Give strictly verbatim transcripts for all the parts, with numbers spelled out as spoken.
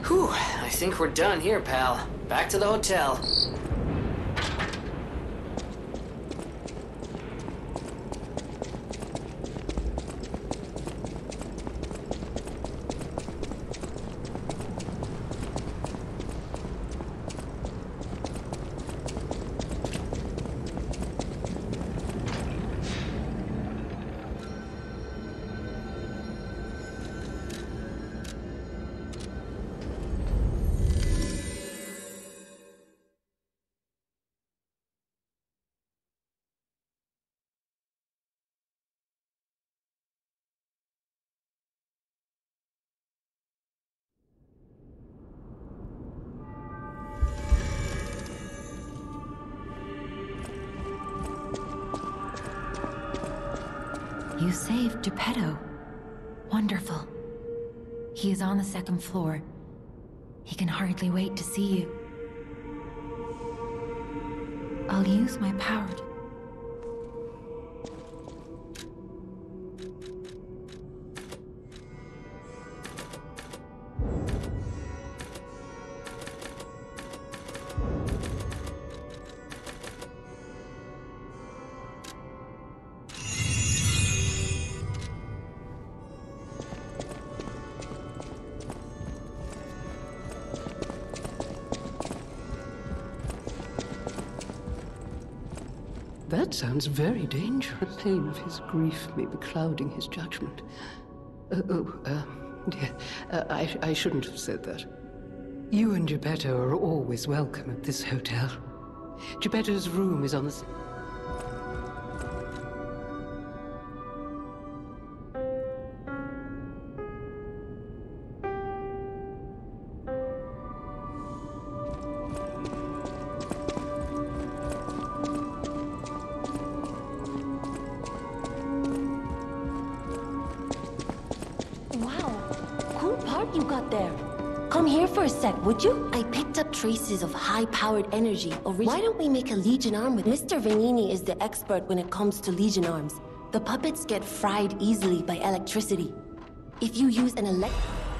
Whew, I think we're done here, pal. Back to the hotel. You saved Geppetto. Wonderful. He is on the second floor. He can hardly wait to see you. I'll use my power to... That sounds very dangerous. The pain of his grief may be clouding his judgment. Uh, oh, uh, dear, uh, I, I shouldn't have said that. You and Geppetto are always welcome at this hotel. Geppetto's room is on the... You got there. Come here for a sec, would you? I picked up traces of high-powered energy. Why don't we make a Legion arm with Mister Vanini is the expert when it comes to Legion arms. The puppets get fried easily by electricity. If you use an elect...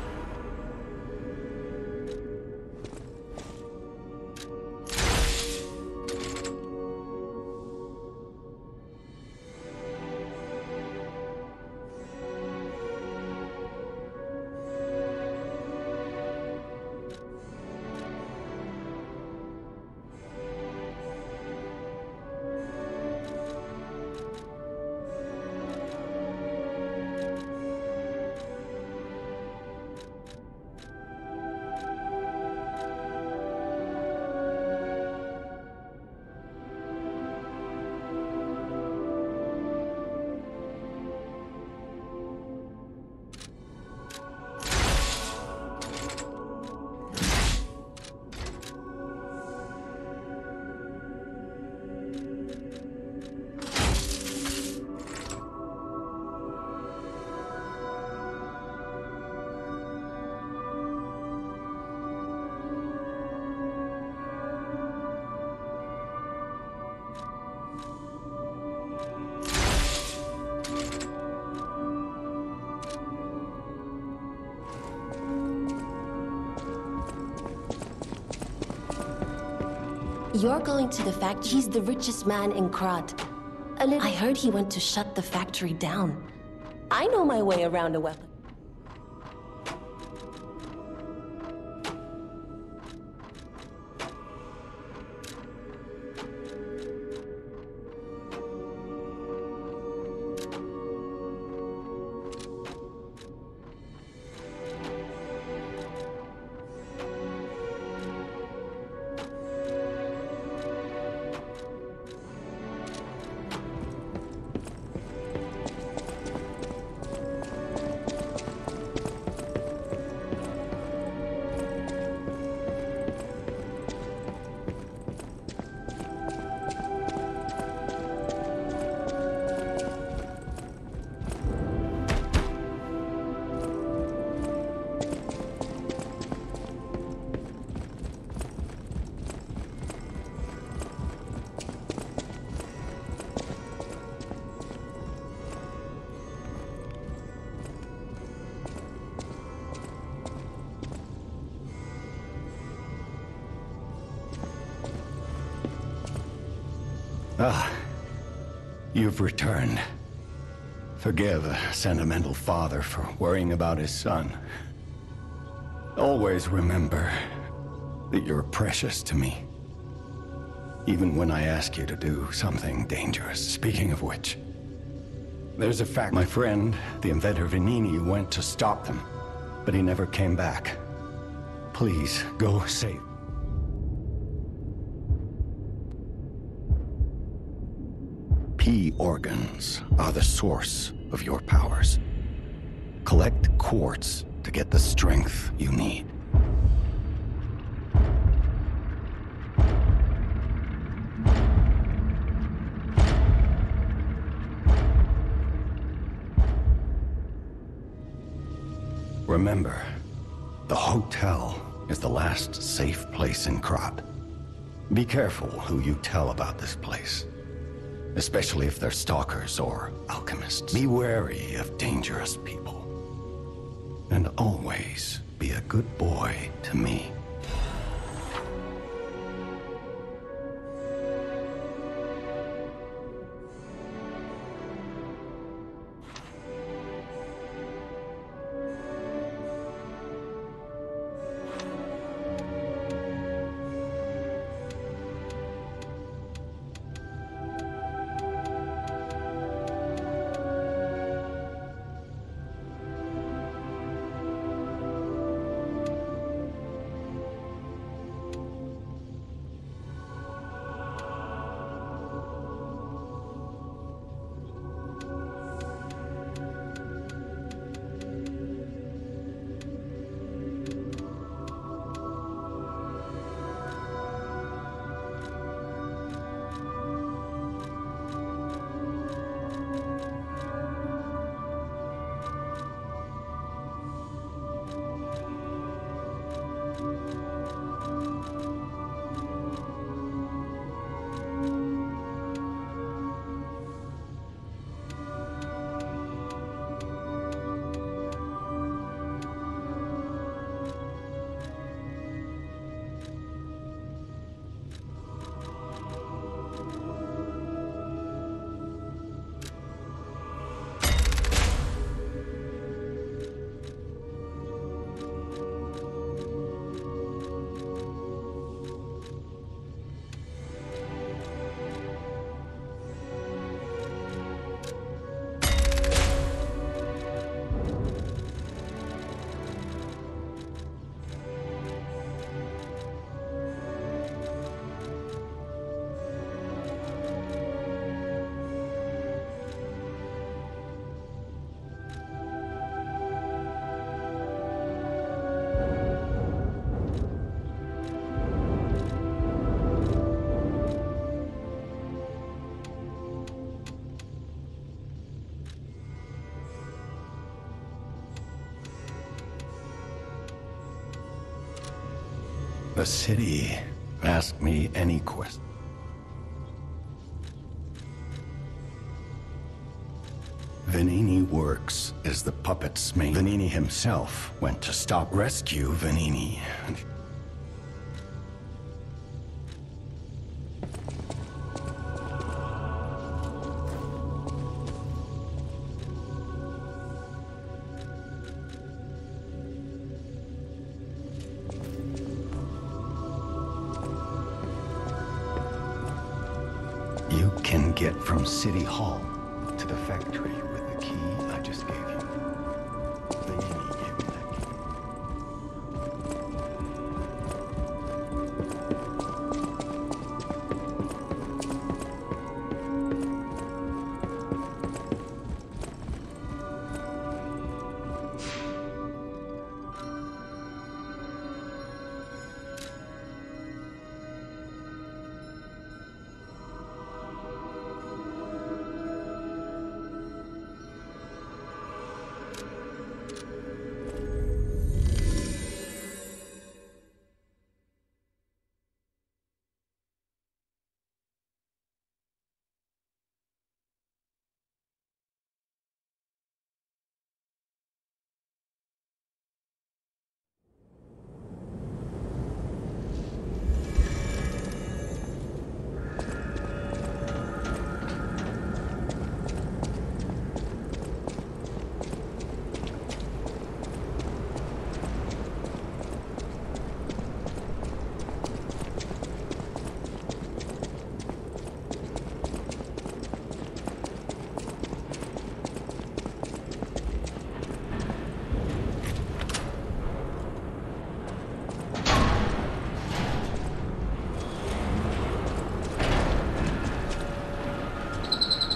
You're going to the factory. He's the richest man in Krat. A little... I heard he went to shut the factory down. I know my way around a weapon. Ah, you've returned. Forgive a sentimental father for worrying about his son. Always remember that you're precious to me. Even when I ask you to do something dangerous. Speaking of which, there's a fact. My friend, the inventor Venini, went to stop them, but he never came back. Please, go save. P organs are the source of your powers. Collect quartz to get the strength you need. Remember, the hotel is the last safe place in Krat. Be careful who you tell about this place, especially if they're stalkers or alchemists. Be wary of dangerous people. And always be a good boy to me. The city. Ask me any question. Venini works as the puppet's main. Venini himself went to stop rescue Venini. You can get from City Hall to the factory with the key I just gave you. Venini gave me that key.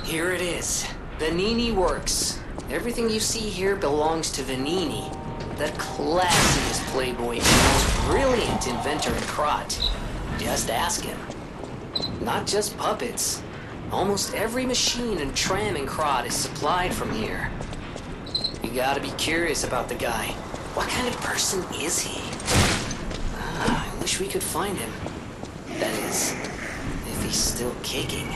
Here it is. Venini Works. Everything you see here belongs to Venini, the classiest playboy and most brilliant inventor in Krat. Just ask him. Not just puppets. Almost every machine and tram in Krat is supplied from here. You gotta be curious about the guy. What kind of person is he? Ah, I wish we could find him. That is, if he's still kicking.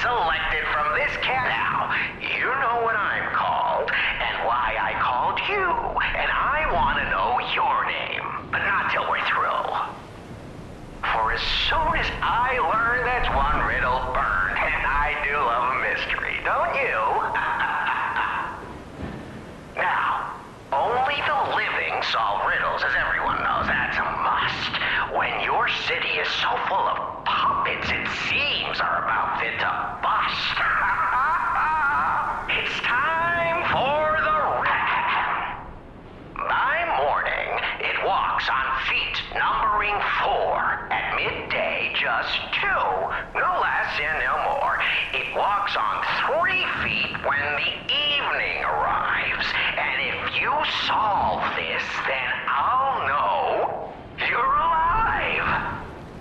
selected from this cat. Now, you know what I'm called, and why I called you, and I want to know your name, but not till we're through. For as soon as I learn that's one riddle burned, and I do love a mystery, don't you? Now, only the living solve riddles, as everyone knows. That's a must. When your city is so full of puppets, it seems are about fit to bust. It's time for the rat. By morning, it walks on feet numbering four. At midday, just two. No less and no more. It walks on three feet when the evening arrives. And if you solve this, then I'll know you're alive.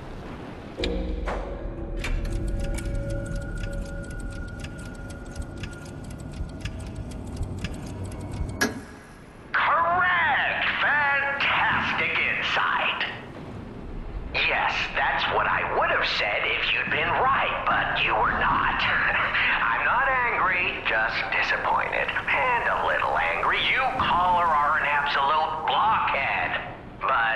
Correct! Fantastic insight. Yes, that's what I would have said if you'd been right, but you were not. I'm not angry, just disappointed. And a little angry. You, caller, are an absolute blockhead. But,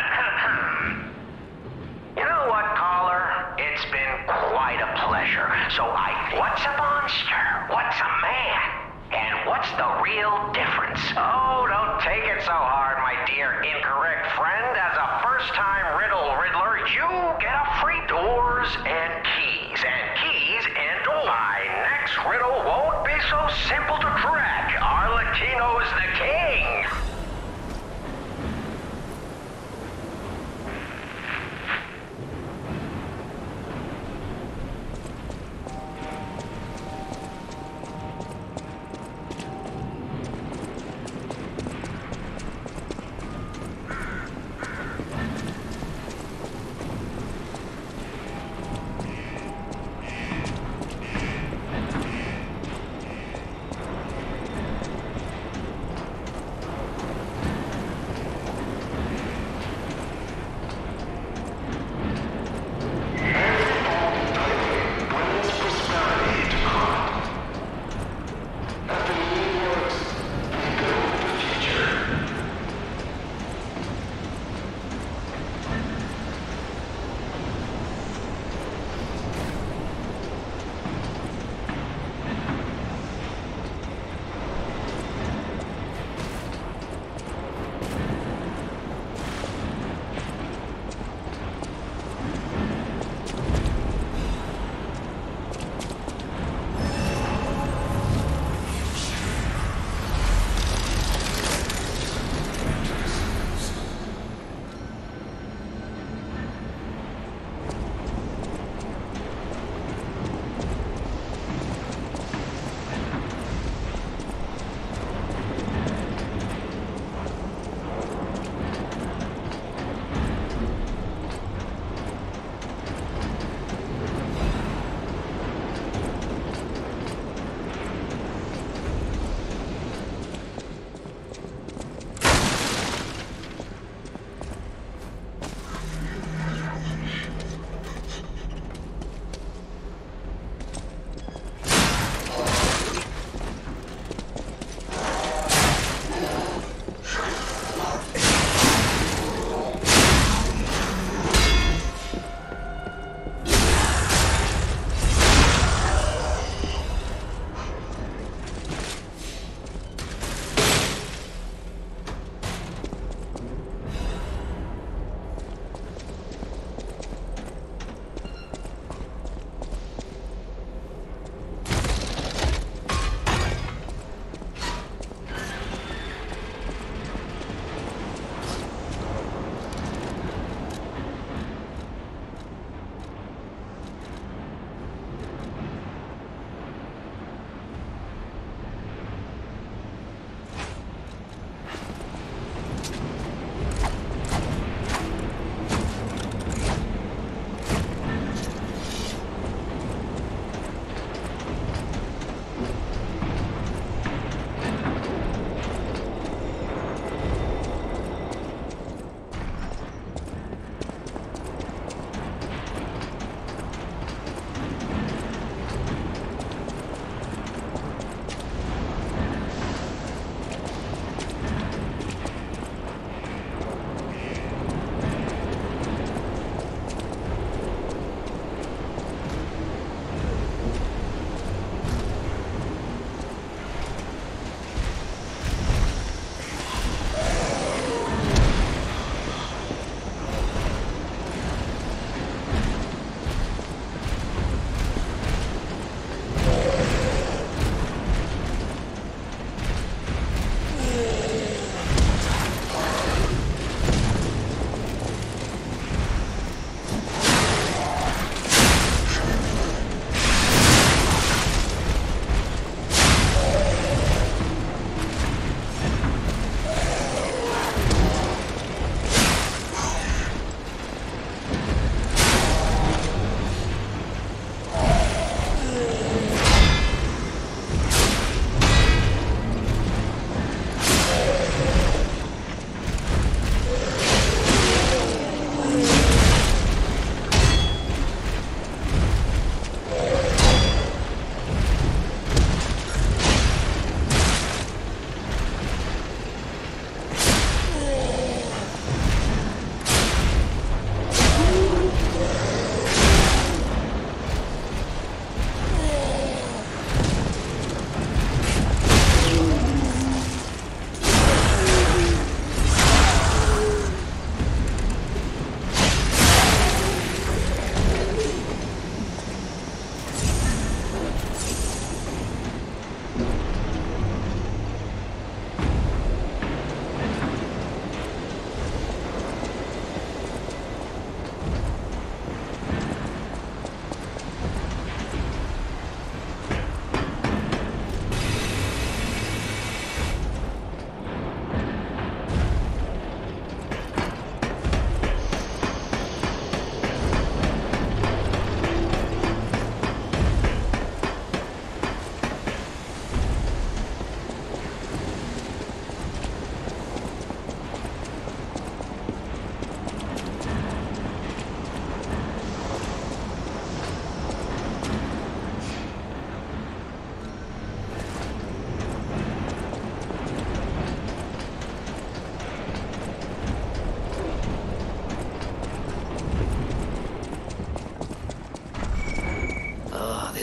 you know what, caller? It's been quite a pleasure. So I, what's a monster? What's a man? And what's the real difference? Oh, don't take it so hard, my dear incorrect friend. As a first-time riddle riddler, you get a free doors and keys, and keys and doors. My next riddle won't be so simple to crack. Arlecchino's the king.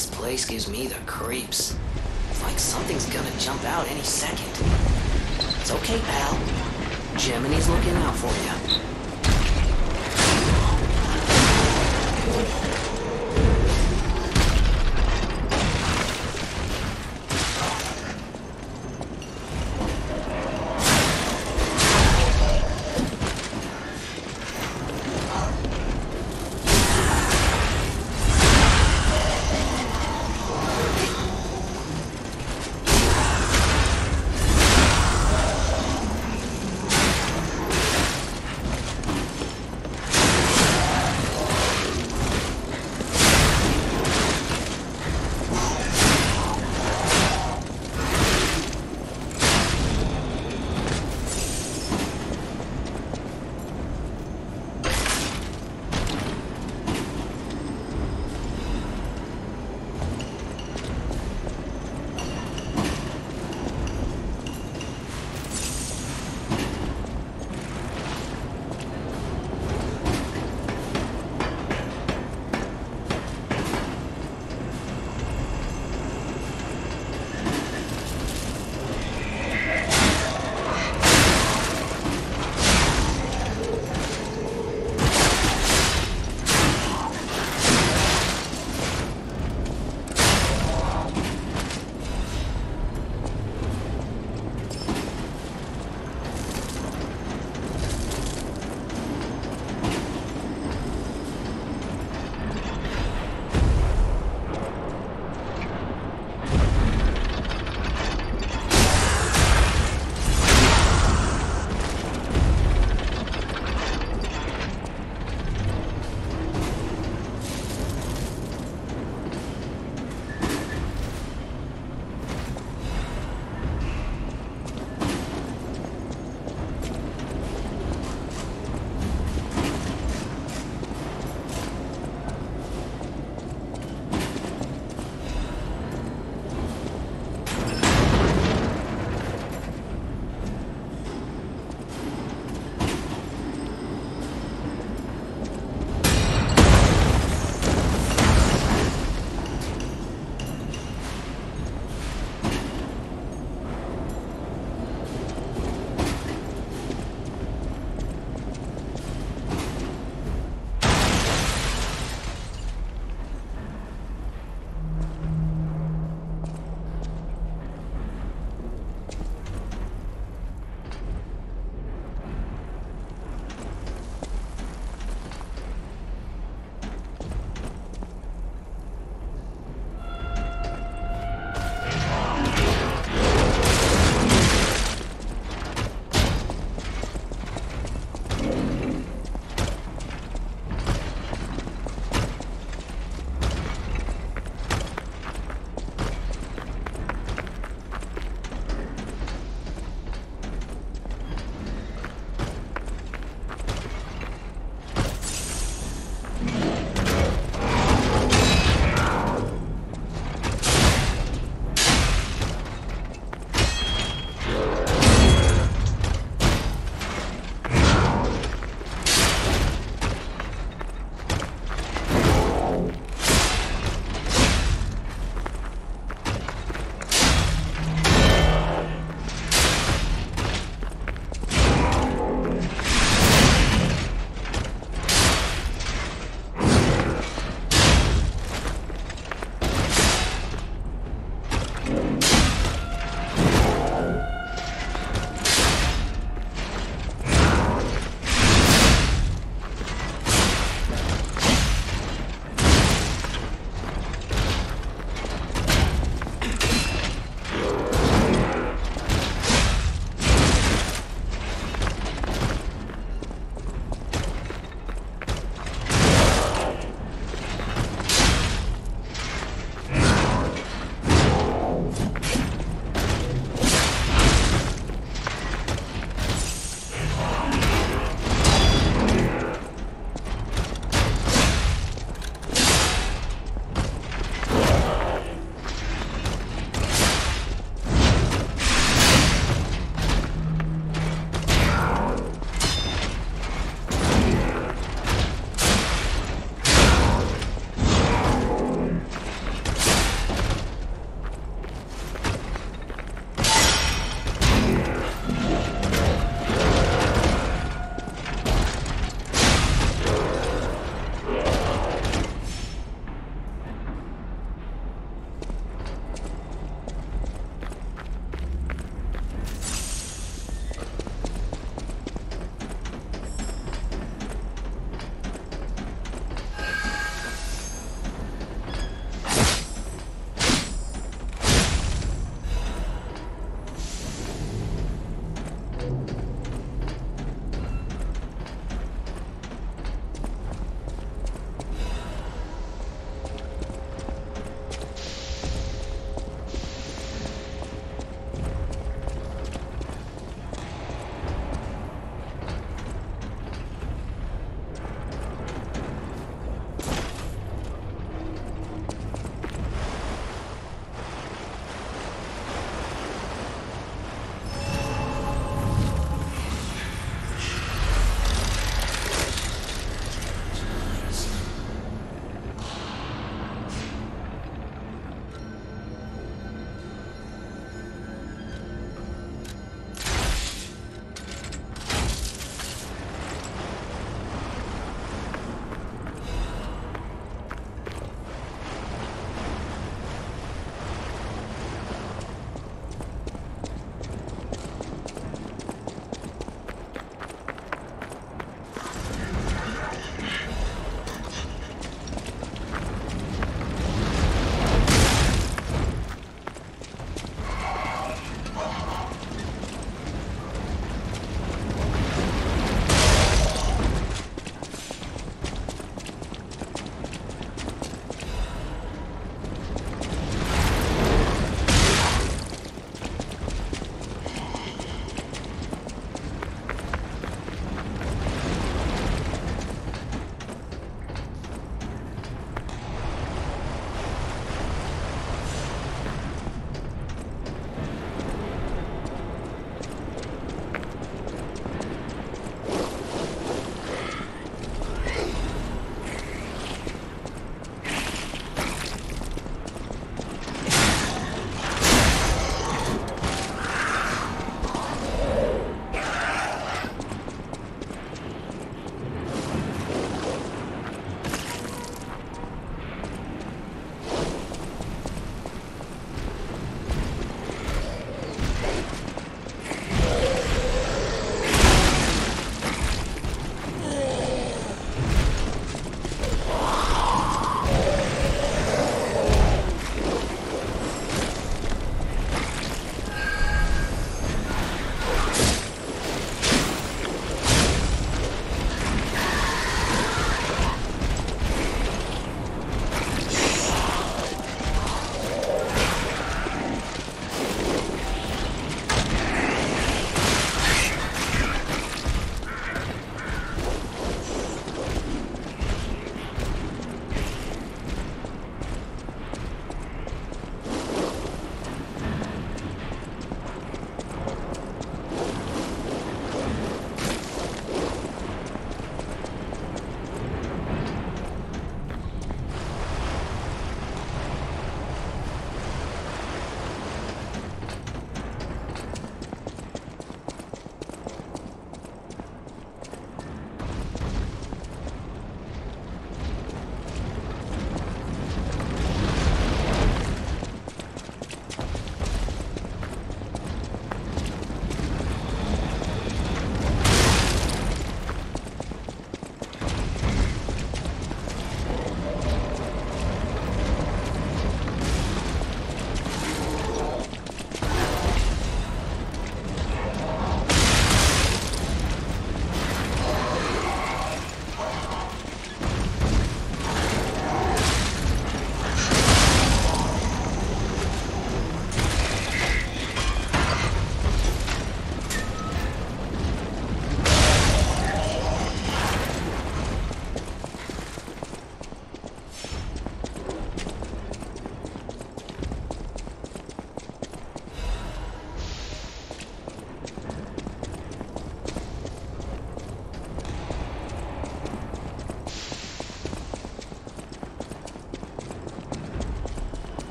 This place gives me the creeps. It's like something's gonna jump out any second. It's okay, pal. Gemini's looking out for you.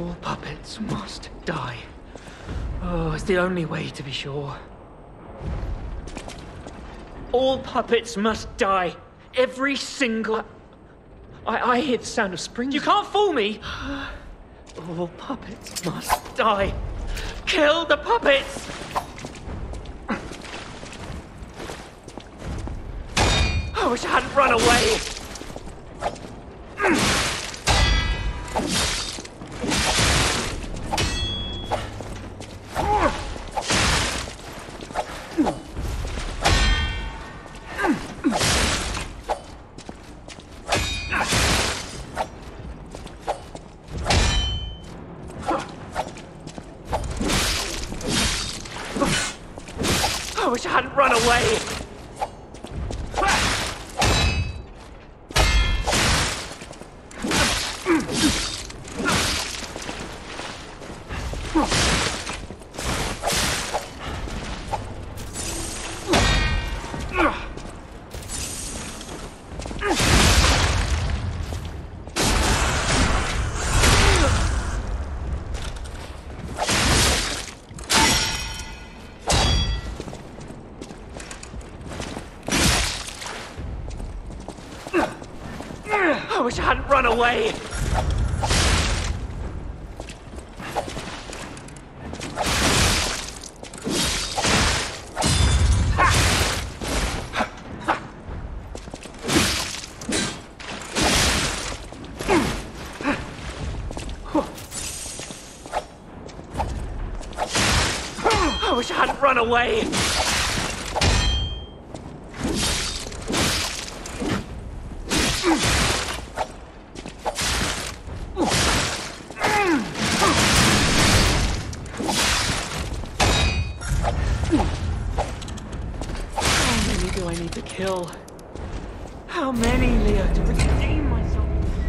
All puppets must die. Oh, it's the only way to be sure. All puppets must die. Every single... I, I hear the sound of springs. You can't fool me! All puppets must die. Kill the puppets! I wish I hadn't run away! I wish I hadn't run away! I wish I hadn't run away! I wish I hadn't run away! I need to kill. How many, Leo, to redeem myself?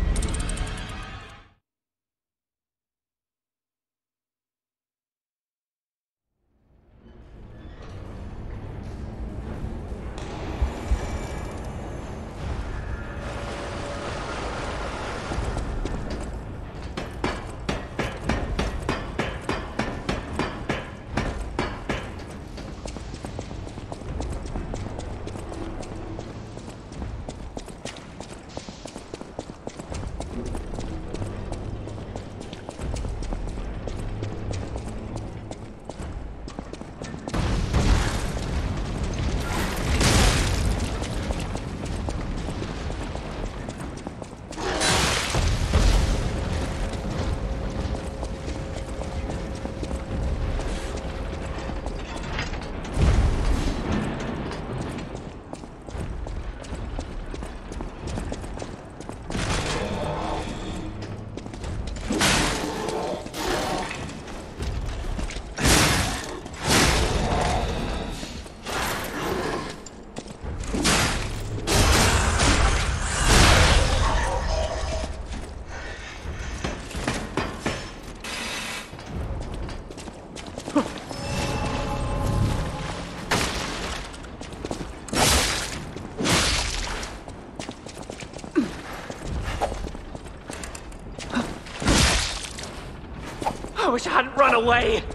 I wish I hadn't run away!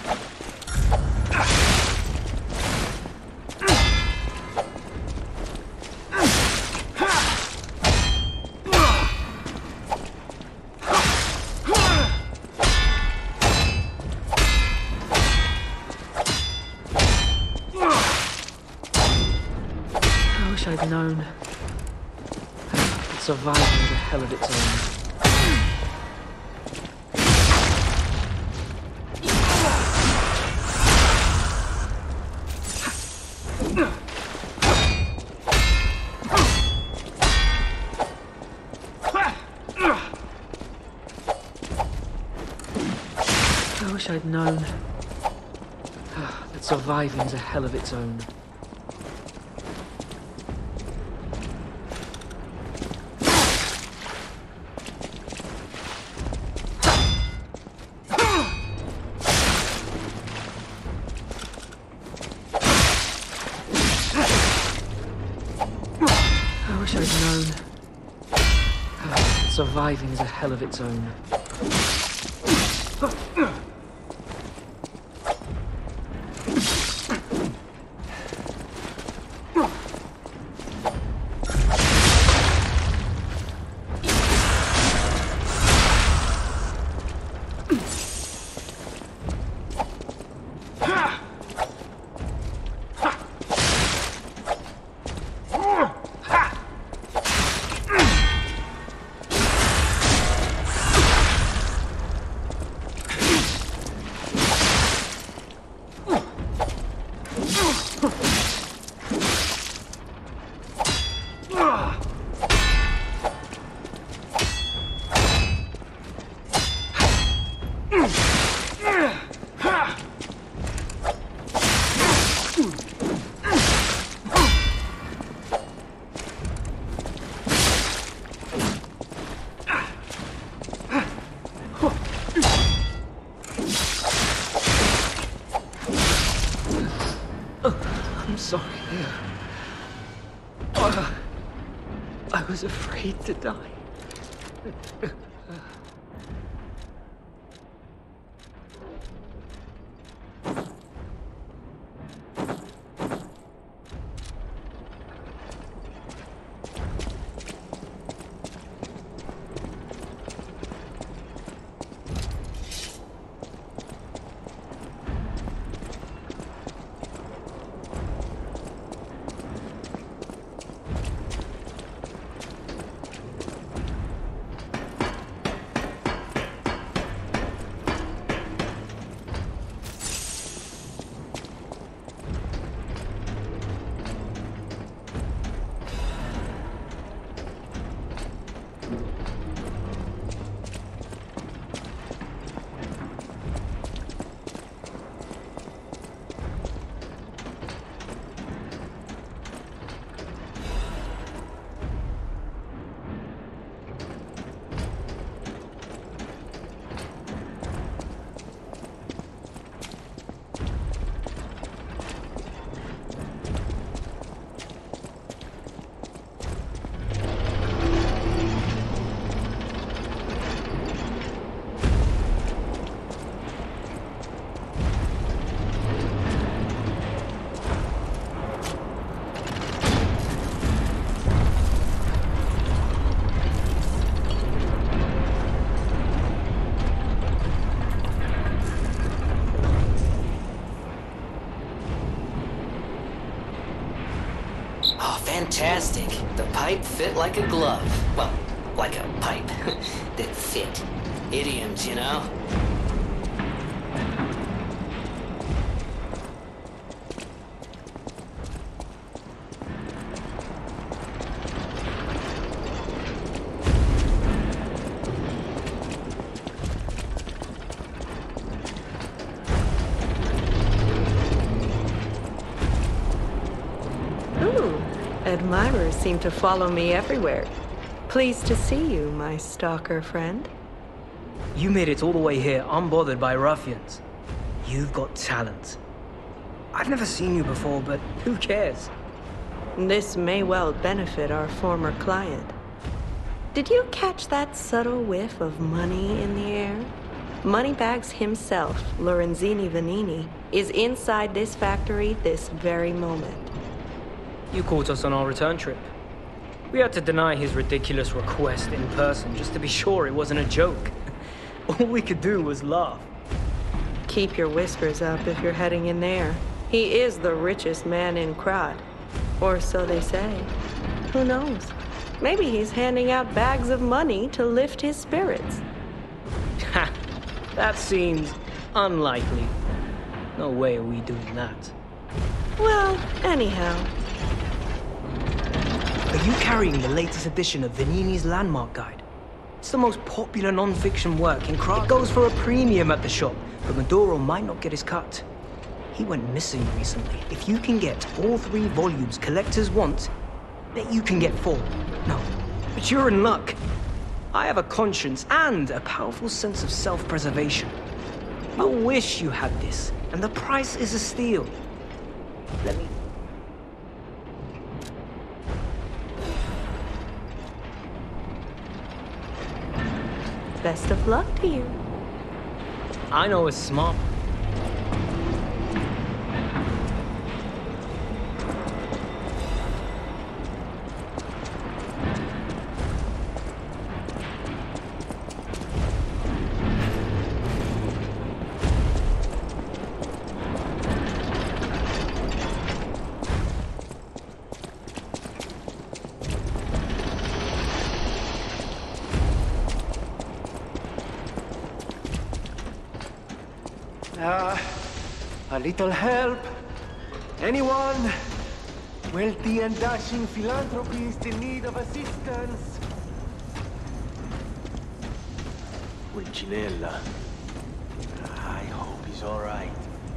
I wish I'd known. Surviving is a hell of its own. I wish I'd known that surviving's a hell of its own. I wish I'd known that surviving's a hell of its own. Sorry. Uh, I was afraid to die. Fantastic. The pipe fit like a glove. Well, like a pipe that fit. Idioms, you know? Admirers seem to follow me everywhere. Pleased to see you, my stalker friend. You made it all the way here unbothered by ruffians. You've got talent. I've never seen you before, but who cares? This may well benefit our former client. Did you catch that subtle whiff of money in the air? Moneybags himself, Lorenzini Venini, is inside this factory this very moment. You caught us on our return trip. We had to deny his ridiculous request in person just to be sure it wasn't a joke. All we could do was laugh. Keep your whiskers up if you're heading in there. He is the richest man in Krat. Or so they say. Who knows? Maybe he's handing out bags of money to lift his spirits. Ha! That seems unlikely. No way are we doing that. Well, anyhow. Are you carrying the latest edition of Venini's Landmark Guide? It's the most popular non-fiction work in Krat. It goes for a premium at the shop, but Maduro might not get his cut. He went missing recently. If you can get all three volumes collectors want, bet you can get four. No, but you're in luck. I have a conscience and a powerful sense of self-preservation. I wish you had this, and the price is a steal. Let me... Best of luck to you. I know a smart... Ah, a little help? Anyone? Wealthy and dashing philanthropist in need of assistance? Pulcinella. I hope he's all right.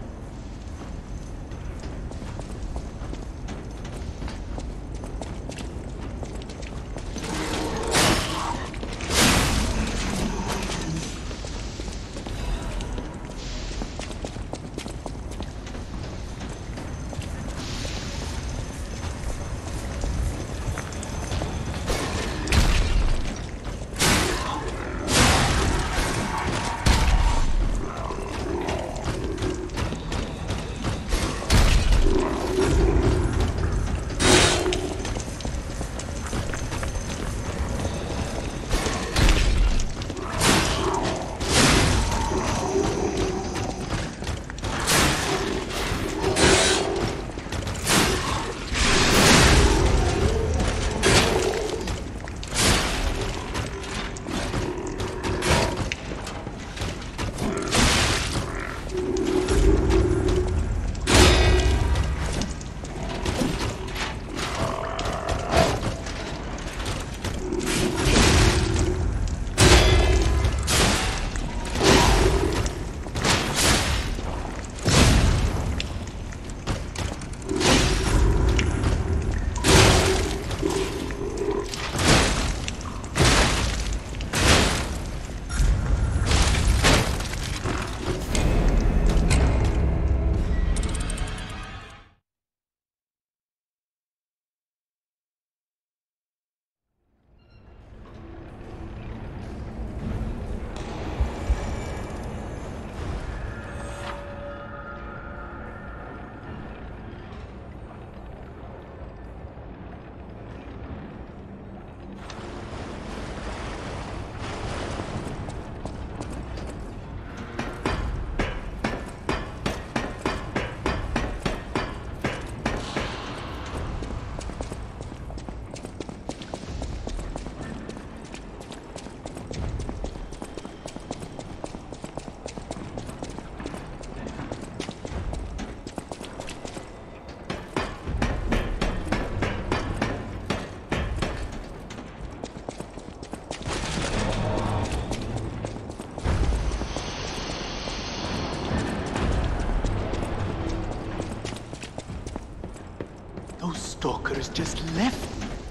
Stalkers just left.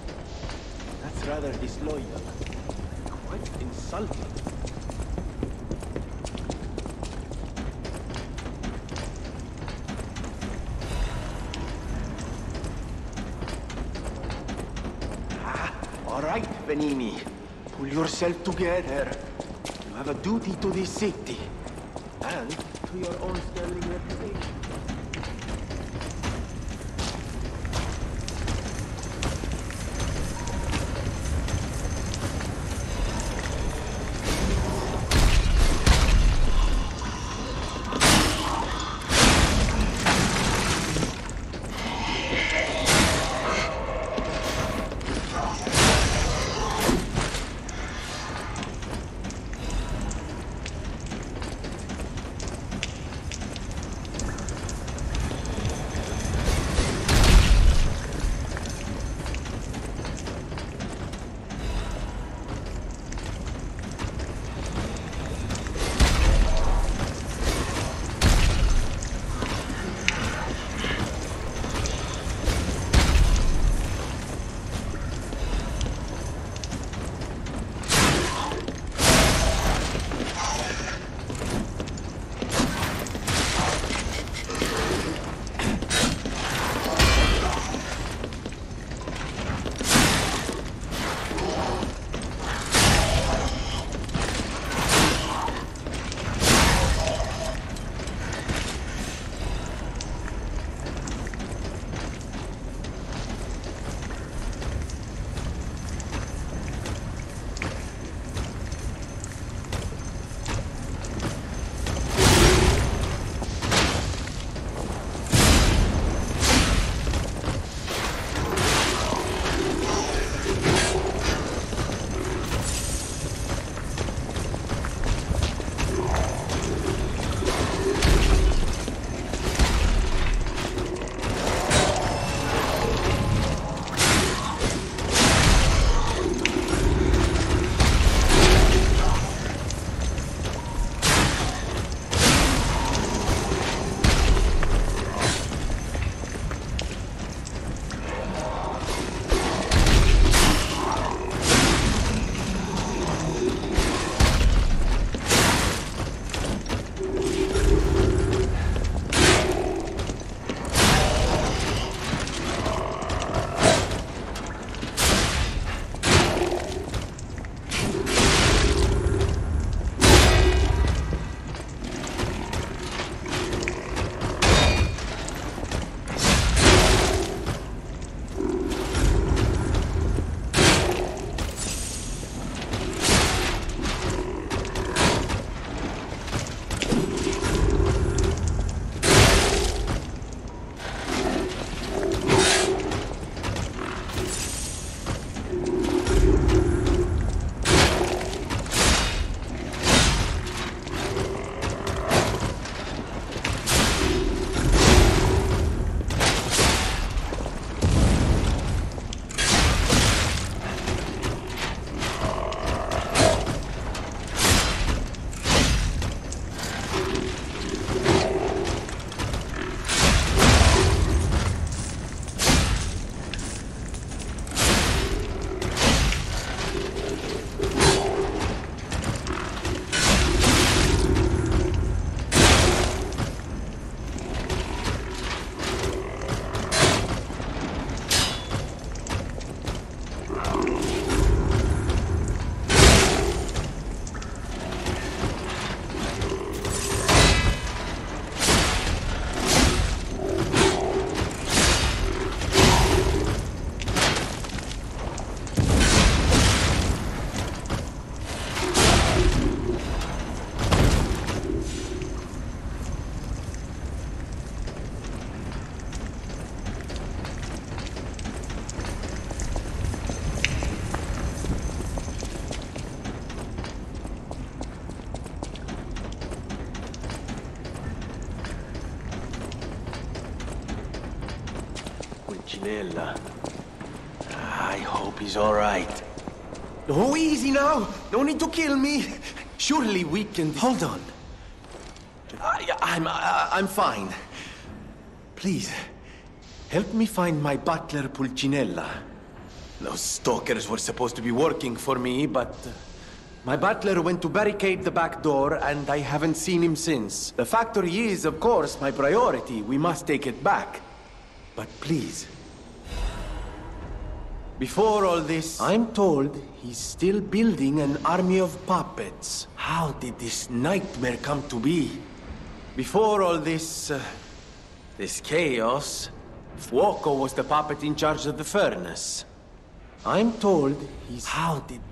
That's rather disloyal. Quite insulting. Ah, all right, Venini. Pull yourself together. You have a duty to this city. And to your own sterling reputation. Pulcinella. I hope he's all right. Oh, easy now. No need to kill me. Surely we can... Hold on. I, I'm, I, I'm fine. Please, help me find my butler, Pulcinella. Those stalkers were supposed to be working for me, but... Uh, my butler went to barricade the back door, and I haven't seen him since. The factory is, of course, my priority. We must take it back. But please... Before all this, I'm told he's still building an army of puppets. How did this nightmare come to be? Before all this... Uh, this chaos, Fuoco was the puppet in charge of the furnace. I'm told he's... How did...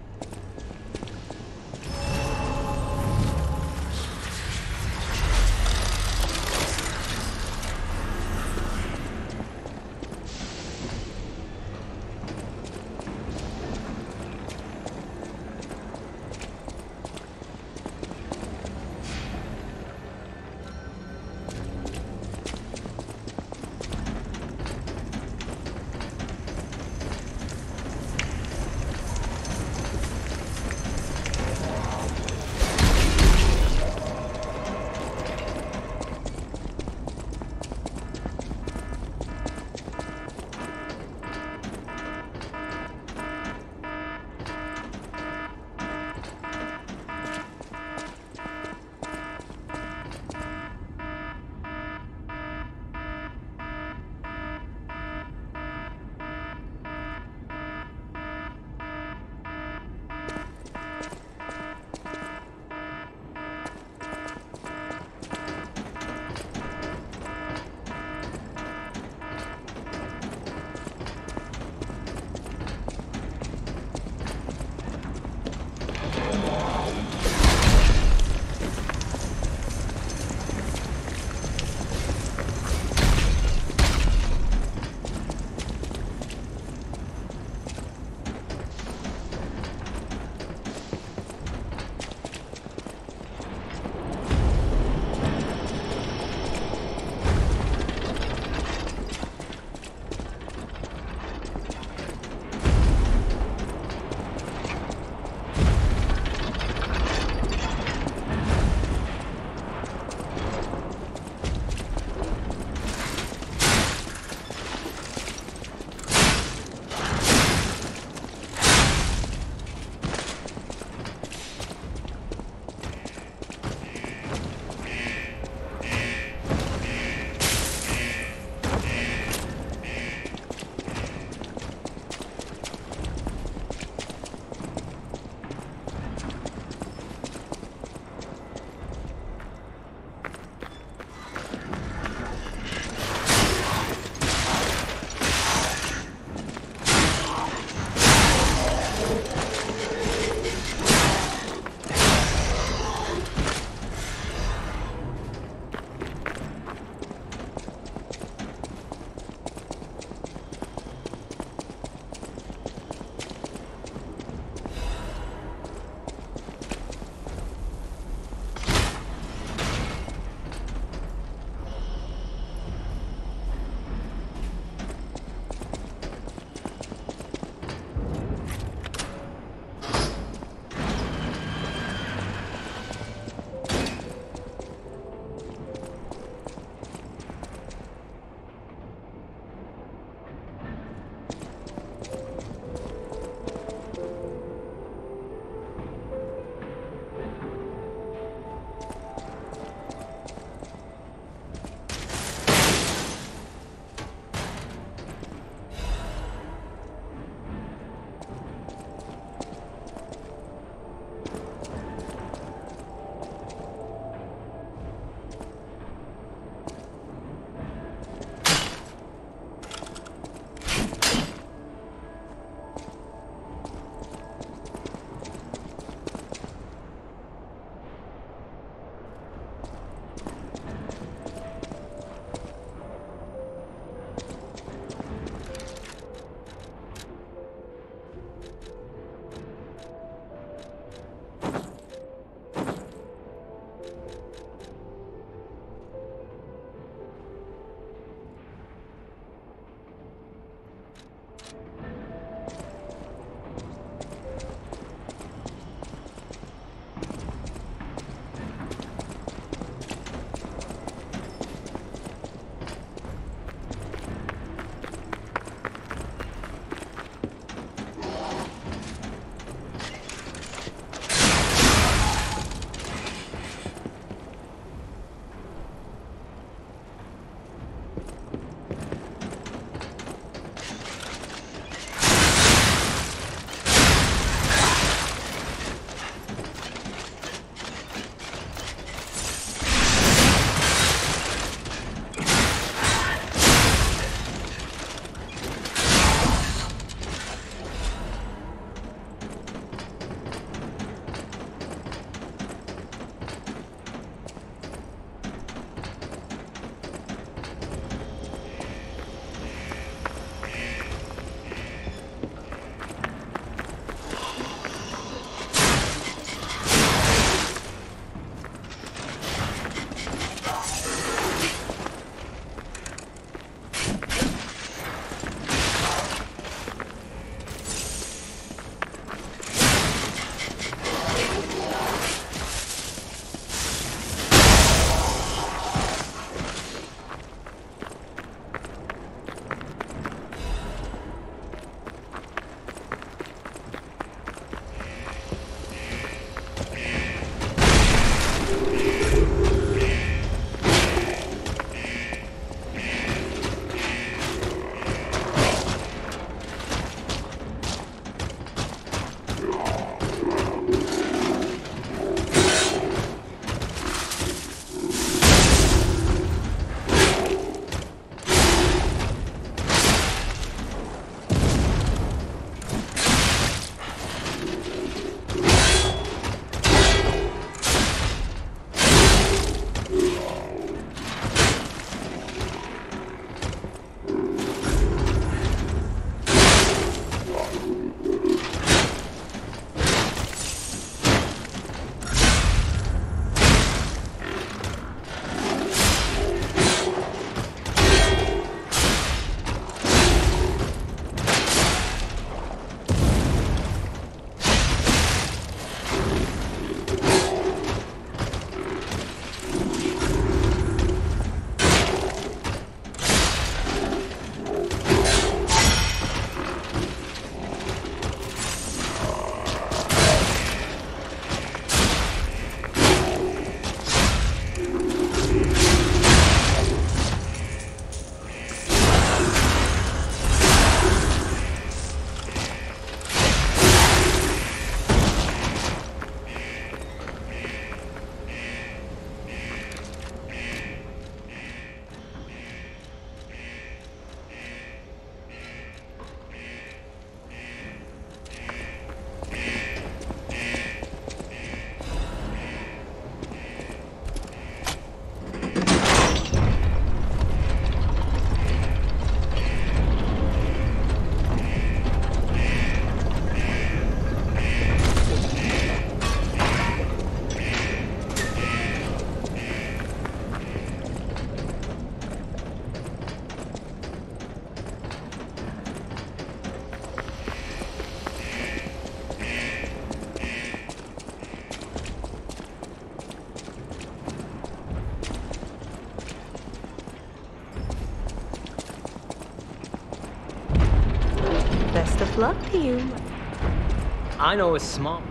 to you. I know it's smart.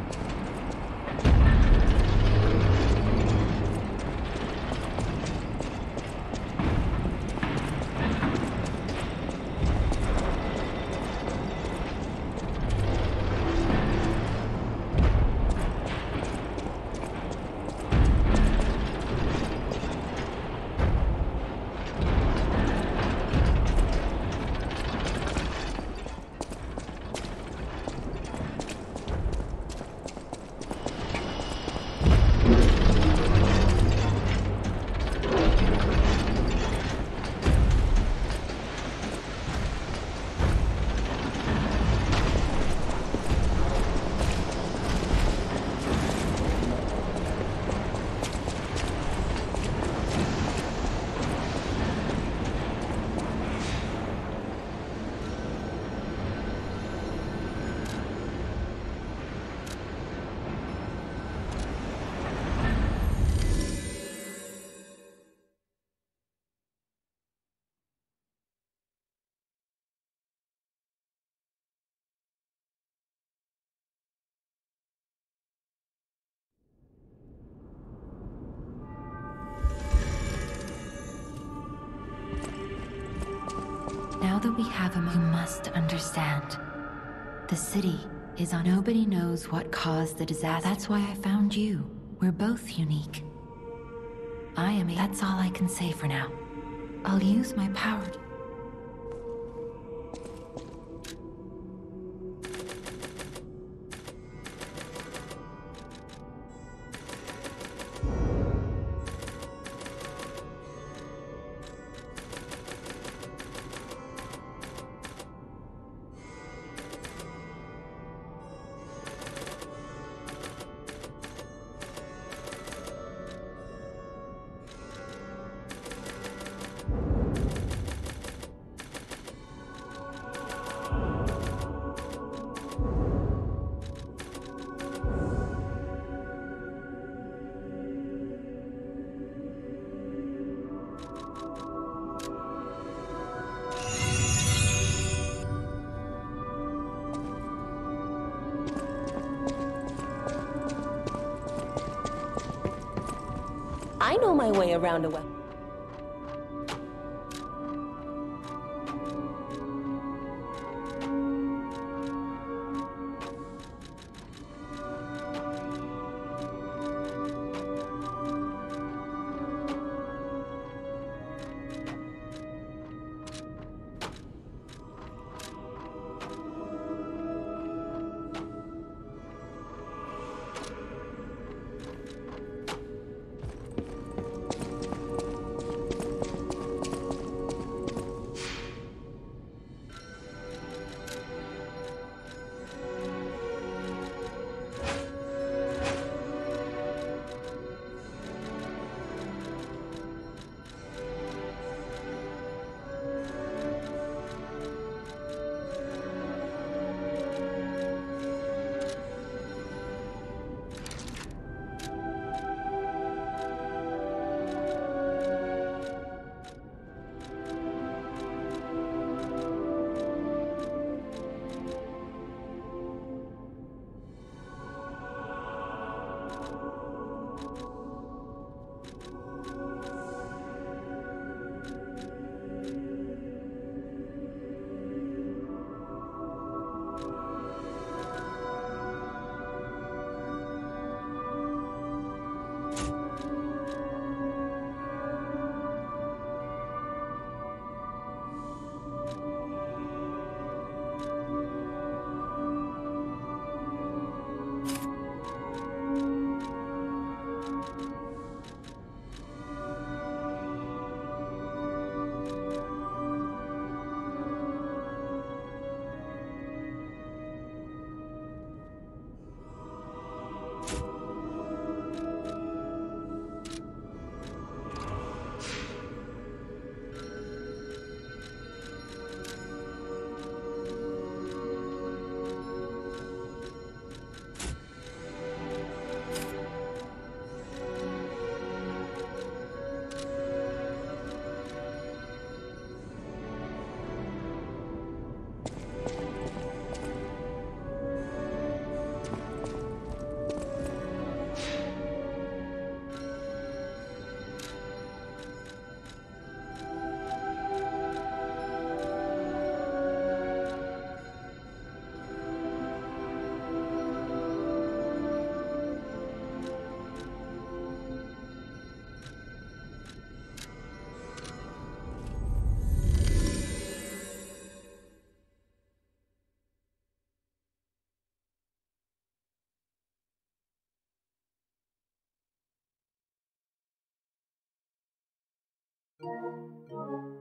Now that we have him, you must understand. The city is on. Nobody knows what caused the disaster. That's why I found you. We're both unique. I am a... That's all I can say for now. I'll use my power to... I know my way around a well. you.